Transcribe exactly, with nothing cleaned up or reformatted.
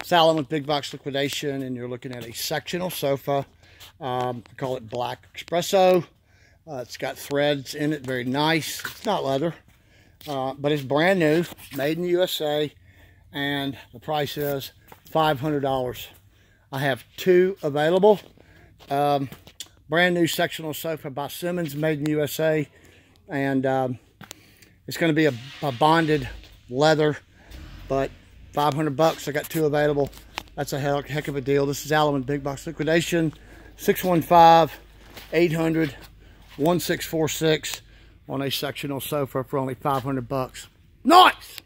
It's Alan with Big Box Liquidation, and you're looking at a sectional sofa. Um, I call it Black Espresso. Uh, it's got threads in it, very nice. It's not leather, uh, but it's brand new, made in the U S A, and the price is five hundred dollars. I have two available. Um, brand new sectional sofa by Simmons, made in the U S A, and um, it's going to be a, a bonded leather, but five hundred bucks. I got two available. That's a heck, heck of a deal. This is Alan with Big Box Liquidation. six one five, eight hundred, one six four six on a sectional sofa for only five hundred bucks. Nice!